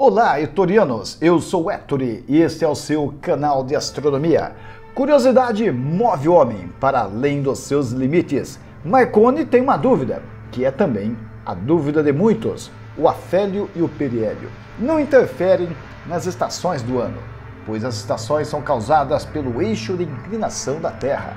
Olá, Hetorianos! Eu sou Héctori e este é o seu canal de astronomia. Curiosidade move o homem para além dos seus limites. Marconi tem uma dúvida, que é também a dúvida de muitos. O afélio e o periélio não interferem nas estações do ano, pois as estações são causadas pelo eixo de inclinação da Terra.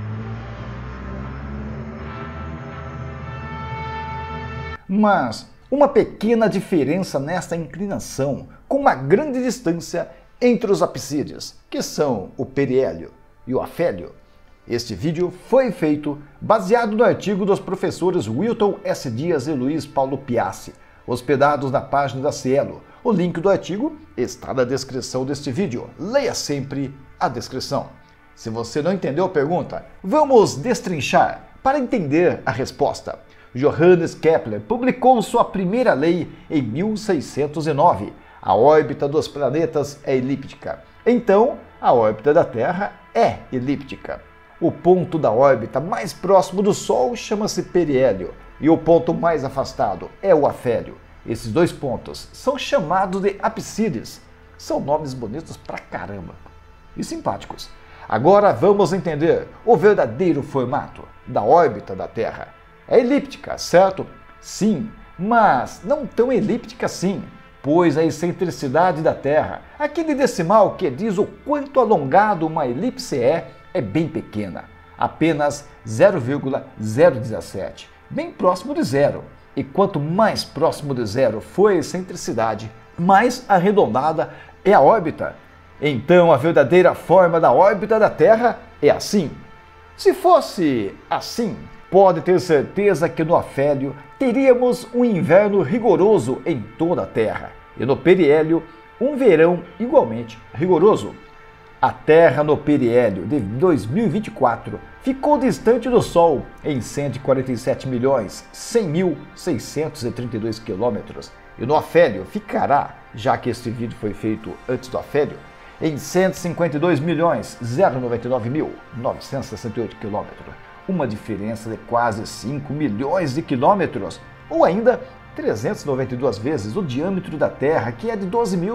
Mas uma pequena diferença nesta inclinação, com uma grande distância entre os apsídeis, que são o periélio e o afélio. Este vídeo foi feito baseado no artigo dos professores Wilton S. Dias e Luiz Paulo Piassi, hospedados na página da Cielo. O link do artigo está na descrição deste vídeo. Leia sempre a descrição. Se você não entendeu a pergunta, vamos destrinchar para entender a resposta. Johannes Kepler publicou sua primeira lei em 1609. A órbita dos planetas é elíptica. Então, a órbita da Terra é elíptica. O ponto da órbita mais próximo do Sol chama-se periélio e o ponto mais afastado é o afélio. Esses dois pontos são chamados de apsídeis. São nomes bonitos pra caramba e simpáticos. Agora vamos entender o verdadeiro formato da órbita da Terra. É elíptica, certo? Sim, mas não tão elíptica assim, pois a excentricidade da Terra, aquele decimal que diz o quanto alongado uma elipse é bem pequena, apenas 0,017, bem próximo de zero. E quanto mais próximo de zero for a excentricidade, mais arredondada é a órbita. Então a verdadeira forma da órbita da Terra é assim. Se fosse assim, pode ter certeza que no afélio teríamos um inverno rigoroso em toda a Terra e no periélio um verão igualmente rigoroso. A Terra no periélio de 2024 ficou distante do Sol em 147.100.632 km e no afélio ficará, já que este vídeo foi feito antes do afélio, em 152.099.968 km. Uma diferença de quase 5 milhões de quilômetros, ou ainda 392 vezes o diâmetro da Terra, que é de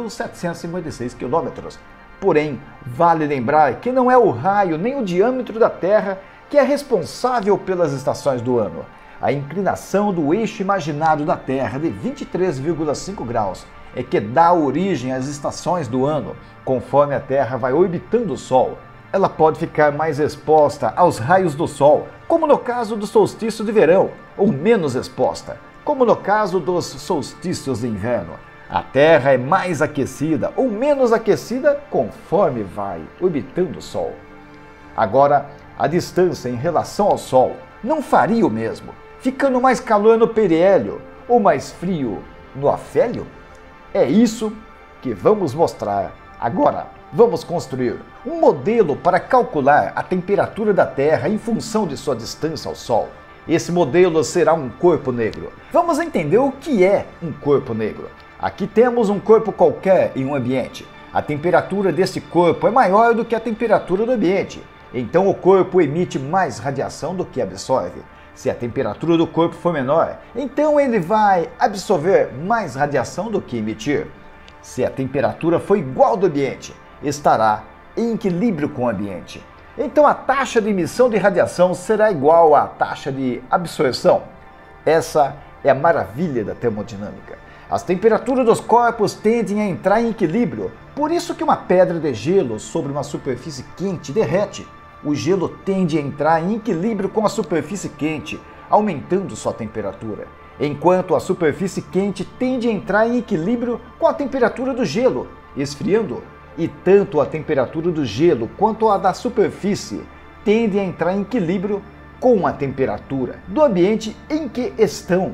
12.756 quilômetros. Porém, vale lembrar que não é o raio nem o diâmetro da Terra que é responsável pelas estações do ano. A inclinação do eixo imaginário da Terra de 23,5 graus é que dá origem às estações do ano, conforme a Terra vai orbitando o Sol. Ela pode ficar mais exposta aos raios do Sol, como no caso do solstício de verão, ou menos exposta, como no caso dos solstícios de inverno. A Terra é mais aquecida ou menos aquecida conforme vai orbitando o Sol. Agora, a distância em relação ao Sol não faria o mesmo, ficando mais calor no periélio ou mais frio no afélio? É isso que vamos mostrar agora. Vamos construir um modelo para calcular a temperatura da Terra em função de sua distância ao Sol. Esse modelo será um corpo negro. Vamos entender o que é um corpo negro. Aqui temos um corpo qualquer em um ambiente. A temperatura desse corpo é maior do que a temperatura do ambiente. Então o corpo emite mais radiação do que absorve. Se a temperatura do corpo for menor, então ele vai absorver mais radiação do que emitir. Se a temperatura for igual do ambiente, estará em equilíbrio com o ambiente. Então a taxa de emissão de radiação será igual à taxa de absorção. Essa é a maravilha da termodinâmica. As temperaturas dos corpos tendem a entrar em equilíbrio, por isso que uma pedra de gelo sobre uma superfície quente derrete. O gelo tende a entrar em equilíbrio com a superfície quente, aumentando sua temperatura, enquanto a superfície quente tende a entrar em equilíbrio com a temperatura do gelo, esfriando. E tanto a temperatura do gelo quanto a da superfície tendem a entrar em equilíbrio com a temperatura do ambiente em que estão.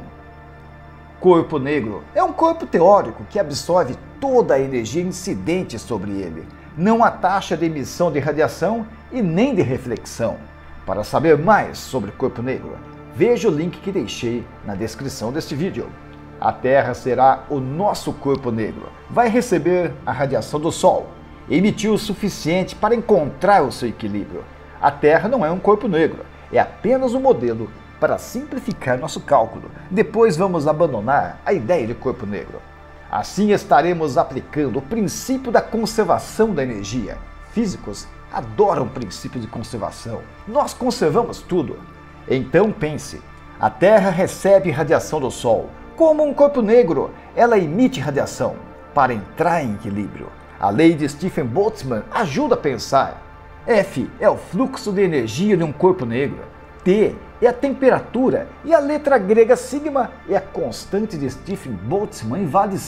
Corpo negro é um corpo teórico que absorve toda a energia incidente sobre ele, não a taxa de emissão de radiação e nem de reflexão. Para saber mais sobre corpo negro, veja o link que deixei na descrição deste vídeo. A Terra será o nosso corpo negro. Vai receber a radiação do Sol, emitir o suficiente para encontrar o seu equilíbrio. A Terra não é um corpo negro, é apenas um modelo para simplificar nosso cálculo. Depois vamos abandonar a ideia de corpo negro. Assim estaremos aplicando o princípio da conservação da energia. Físicos adoram o princípio de conservação. Nós conservamos tudo. Então pense, a Terra recebe radiação do Sol. Como um corpo negro, ela emite radiação para entrar em equilíbrio. A lei de Stephen Boltzmann ajuda a pensar. F é o fluxo de energia de um corpo negro. T é a temperatura e a letra grega sigma é a constante de Stephen Boltzmann e vale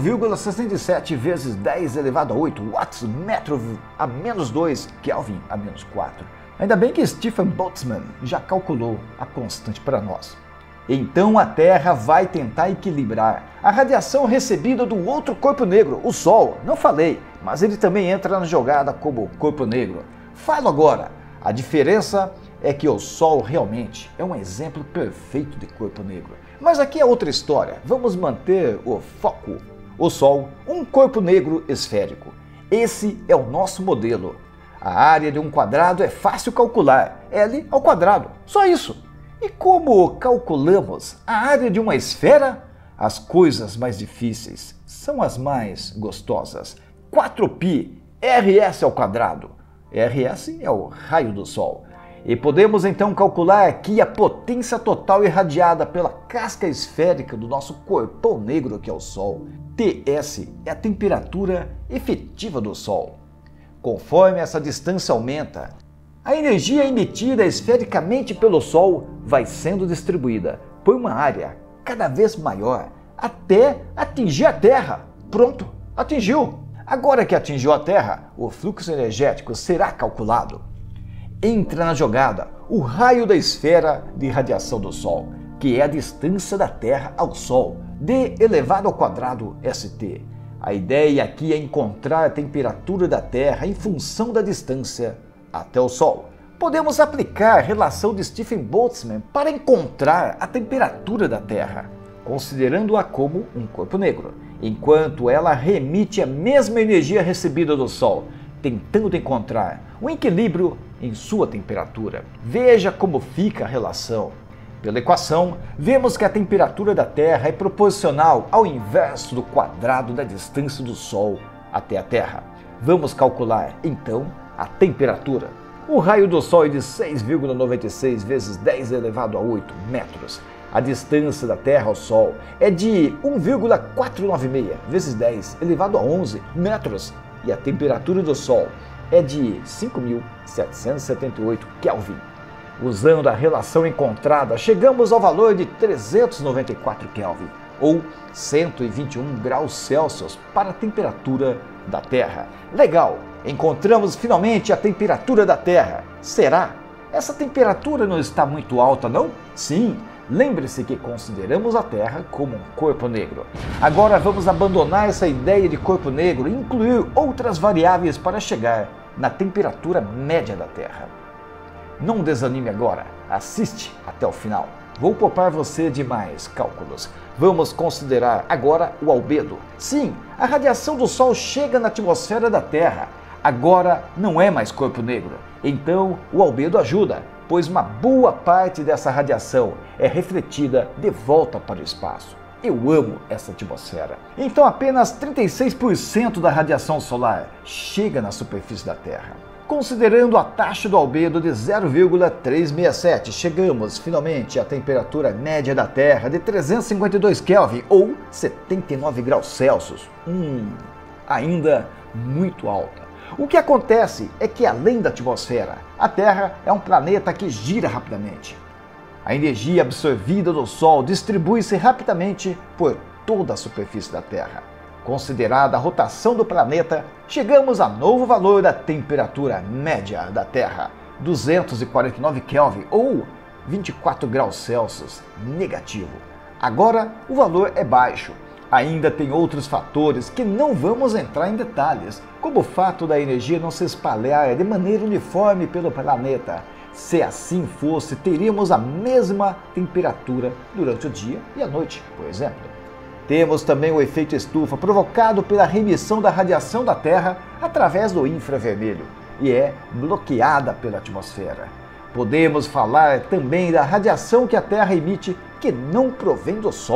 5,67 vezes 10 elevado a 8 watts metro a menos 2 Kelvin a menos 4. Ainda bem que Stephen Boltzmann já calculou a constante para nós. Então a Terra vai tentar equilibrar a radiação recebida do outro corpo negro, o Sol. Não falei, mas ele também entra na jogada como corpo negro. Falo agora, a diferença é que o Sol realmente é um exemplo perfeito de corpo negro. Mas aqui é outra história, vamos manter o foco. O Sol, um corpo negro esférico. Esse é o nosso modelo. A área de um quadrado é fácil calcular, L ao quadrado, só isso. E como calculamos a área de uma esfera? As coisas mais difíceis são as mais gostosas. 4π RS ao quadrado. RS é o raio do Sol. E podemos então calcular aqui a potência total irradiada pela casca esférica do nosso corpão negro que é o Sol. TS é a temperatura efetiva do Sol. Conforme essa distância aumenta, a energia emitida esfericamente pelo Sol vai sendo distribuída por uma área cada vez maior até atingir a Terra. Pronto, atingiu! Agora que atingiu a Terra, o fluxo energético será calculado. Entra na jogada o raio da esfera de radiação do Sol, que é a distância da Terra ao Sol, d elevado ao quadrado St. A ideia aqui é encontrar a temperatura da Terra em função da distância até o Sol. Podemos aplicar a relação de Stephen Boltzmann para encontrar a temperatura da Terra, considerando-a como um corpo negro, enquanto ela remite a mesma energia recebida do Sol, tentando encontrar um equilíbrio em sua temperatura. Veja como fica a relação. Pela equação, vemos que a temperatura da Terra é proporcional ao inverso do quadrado da distância do Sol até a Terra. Vamos calcular, então, a temperatura. O raio do Sol é de 6,96 vezes 10 elevado a 8 metros. A distância da Terra ao Sol é de 1,496 vezes 10 elevado a 11 metros. E a temperatura do Sol é de 5.778 Kelvin. Usando a relação encontrada, chegamos ao valor de 394 Kelvin, ou 121 graus Celsius para a temperatura da Terra. Legal! Encontramos finalmente a temperatura da Terra. Será? Essa temperatura não está muito alta, não? Sim! Lembre-se que consideramos a Terra como um corpo negro. Agora vamos abandonar essa ideia de corpo negro e incluir outras variáveis para chegar na temperatura média da Terra. Não desanime agora, assiste até o final. Vou poupar você de mais cálculos. Vamos considerar agora o albedo. Sim, a radiação do Sol chega na atmosfera da Terra. Agora não é mais corpo negro. Então o albedo ajuda, pois uma boa parte dessa radiação é refletida de volta para o espaço. Eu amo essa atmosfera. Então apenas 36% da radiação solar chega na superfície da Terra. Considerando a taxa do albedo de 0,367, chegamos finalmente à temperatura média da Terra de 352 Kelvin, ou 79 graus Celsius. Ainda muito alta. O que acontece é que, além da atmosfera, a Terra é um planeta que gira rapidamente. A energia absorvida do Sol distribui-se rapidamente por toda a superfície da Terra. Considerada a rotação do planeta, chegamos a novo valor da temperatura média da Terra, 249 Kelvin ou 24 graus Celsius negativo. Agora o valor é baixo. Ainda tem outros fatores que não vamos entrar em detalhes, como o fato da energia não se espalhar de maneira uniforme pelo planeta. Se assim fosse, teríamos a mesma temperatura durante o dia e a noite, por exemplo. Temos também o efeito estufa provocado pela remissão da radiação da Terra através do infravermelho e é bloqueada pela atmosfera. Podemos falar também da radiação que a Terra emite que não provém do Sol.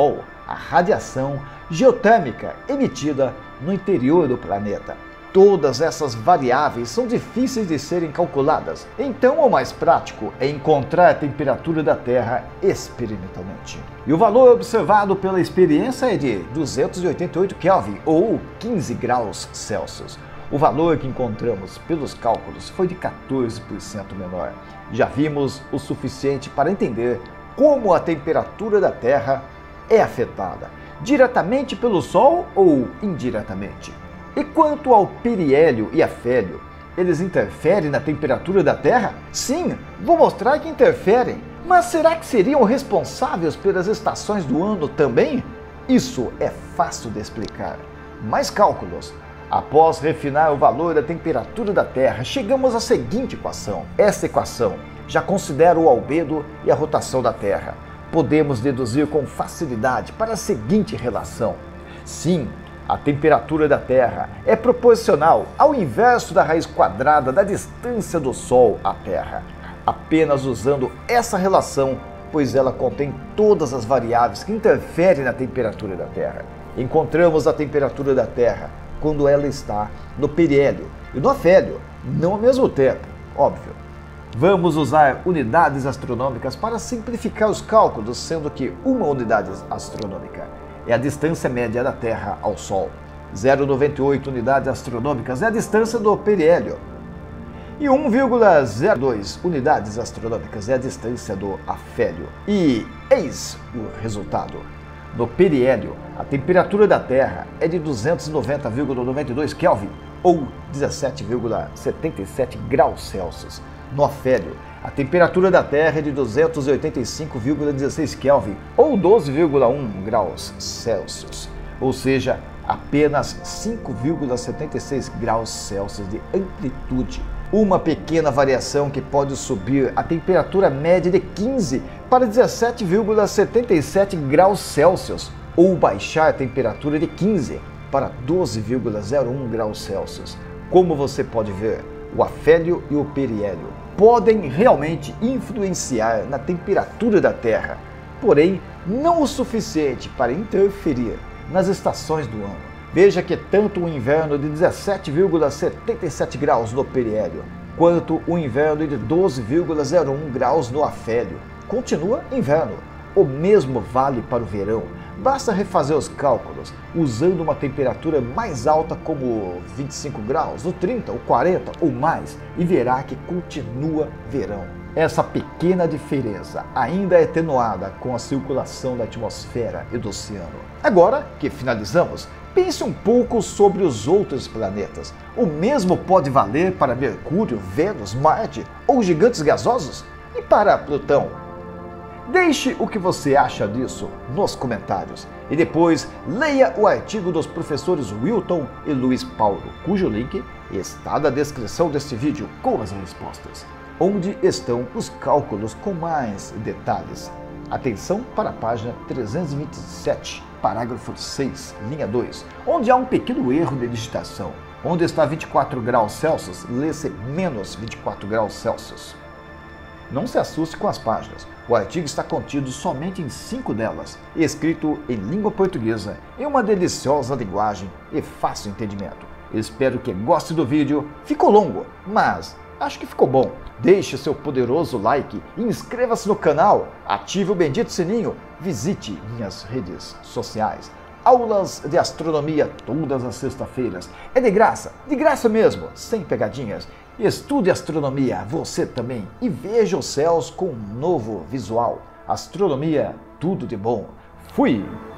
a radiação geotérmica emitida no interior do planeta. Todas essas variáveis são difíceis de serem calculadas, então o mais prático é encontrar a temperatura da Terra experimentalmente. E o valor observado pela experiência é de 288 Kelvin, ou 15 graus Celsius. O valor que encontramos pelos cálculos foi de 14% menor. Já vimos o suficiente para entender como a temperatura da Terra é afetada, diretamente pelo Sol ou indiretamente. E quanto ao periélio e afélio, eles interferem na temperatura da Terra? Sim, vou mostrar que interferem. Mas será que seriam responsáveis pelas estações do ano também? Isso é fácil de explicar. Mais cálculos. Após refinar o valor da temperatura da Terra, chegamos à seguinte equação. Essa equação já considera o albedo e a rotação da Terra. Podemos deduzir com facilidade para a seguinte relação. Sim, a temperatura da Terra é proporcional ao inverso da raiz quadrada da distância do Sol à Terra. Apenas usando essa relação, pois ela contém todas as variáveis que interferem na temperatura da Terra. Encontramos a temperatura da Terra quando ela está no periélio e no afélio, não ao mesmo tempo, óbvio. Vamos usar unidades astronômicas para simplificar os cálculos, sendo que uma unidade astronômica é a distância média da Terra ao Sol. 0,98 unidades astronômicas é a distância do periélio. E 1,02 unidades astronômicas é a distância do afélio. E eis o resultado. No periélio, a temperatura da Terra é de 290,92 Kelvin, ou 17,77 graus Celsius. No afélio, a temperatura da Terra é de 285,16 Kelvin, ou 12,1 graus Celsius, ou seja, apenas 5,76 graus Celsius de amplitude. Uma pequena variação que pode subir a temperatura média de 15 para 17,77 graus Celsius, ou baixar a temperatura de 15 para 12,01 graus Celsius. Como você pode ver, o afélio e o periélio podem realmente influenciar na temperatura da Terra, porém não o suficiente para interferir nas estações do ano. Veja que tanto o inverno de 17,77 graus no periélio, quanto o inverno de 12,01 graus no afélio continua inverno. O mesmo vale para o verão. Basta refazer os cálculos usando uma temperatura mais alta como 25 graus, ou 30, ou 40 ou mais, e verá que continua verão. Essa pequena diferença ainda é atenuada com a circulação da atmosfera e do oceano. Agora que finalizamos, pense um pouco sobre os outros planetas. O mesmo pode valer para Mercúrio, Vênus, Marte ou gigantes gasosos? E para Plutão? Deixe o que você acha disso nos comentários e depois leia o artigo dos professores Wilton e Luiz Paulo, cujo link está na descrição deste vídeo com as respostas, onde estão os cálculos com mais detalhes. Atenção para a página 327, parágrafo 6, linha 2, onde há um pequeno erro de digitação. Onde está 24 graus Celsius, lê-se menos 24 graus Celsius. Não se assuste com as páginas. O artigo está contido somente em 5 delas, escrito em língua portuguesa, em uma deliciosa linguagem e fácil entendimento. Espero que goste do vídeo. Ficou longo, mas acho que ficou bom. Deixe seu poderoso like e inscreva-se no canal. Ative o bendito sininho. Visite minhas redes sociais. Aulas de astronomia todas as sextas-feiras. É de graça mesmo, sem pegadinhas. Estude astronomia, você também, e veja os céus com um novo visual. Astronomia, tudo de bom. Fui!